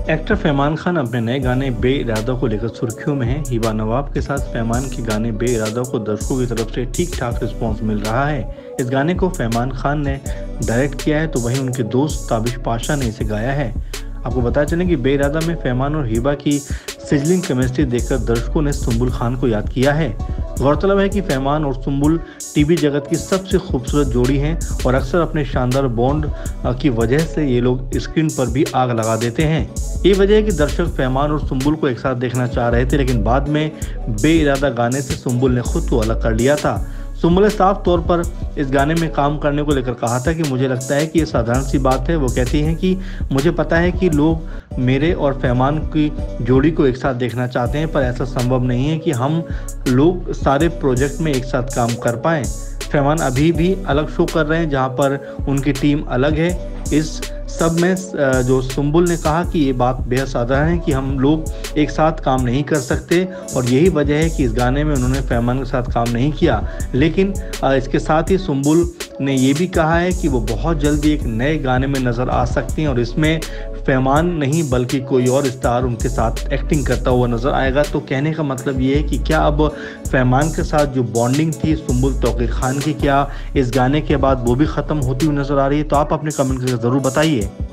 Actor फैमान Khan अपने नए गाने बेइरादा को लेकर सुर्खियों में हैं। हिबा नवाब के साथ फैमान के गाने बेइरादा को दर्शकों की तरफ से ठीक ठाक रिस्पॉन्स मिल रहा है। इस गाने को फैमान खान ने डायरेक्ट किया है तो वहीं उनके दोस्त ताबिश पाशा ने इसे गाया है। आपको बताया चले कि बेइरादा में फैमान और हिबा की सिजलिंग केमिस्ट्री देखकर दर्शकों ने सुंबुल खान को याद किया है। गौरतलब है कि फैमान और सुंबुल टीवी जगत की सबसे खूबसूरत जोड़ी हैं और अक्सर अपने शानदार बॉन्ड की वजह से ये लोग स्क्रीन पर भी आग लगा देते हैं। ये वजह है कि दर्शक फैमान और सुंबुल को एक साथ देखना चाह रहे थे, लेकिन बाद में बेइरादा गाने से सुंबुल ने खुद को अलग कर लिया था। सुंबुल ने साफ तौर पर इस गाने में काम करने को लेकर कहा था कि मुझे लगता है कि ये साधारण सी बात है। वो कहती हैं कि मुझे पता है कि लोग मेरे और फैमान की जोड़ी को एक साथ देखना चाहते हैं, पर ऐसा संभव नहीं है कि हम लोग सारे प्रोजेक्ट में एक साथ काम कर पाएँ। फैमान अभी भी अलग शो कर रहे हैं जहां पर उनकी टीम अलग है। इस सब में जो सुंबुल ने कहा कि ये बात बेहद साधारण है कि हम लोग एक साथ काम नहीं कर सकते और यही वजह है कि इस गाने में उन्होंने फैमान के साथ काम नहीं किया। लेकिन इसके साथ ही सुंबुल ने ये भी कहा है कि वो बहुत जल्दी एक नए गाने में नज़र आ सकती हैं और इसमें फैमान नहीं बल्कि कोई और स्टार उनके साथ एक्टिंग करता हुआ नज़र आएगा। तो कहने का मतलब ये है कि क्या अब फैमान के साथ जो बॉन्डिंग थी सुंबुल तौकीर खान की, क्या इस गाने के बाद वो भी ख़त्म होती हुई नज़र आ रही है? तो आप अपने कमेंट करके ज़रूर बताइए।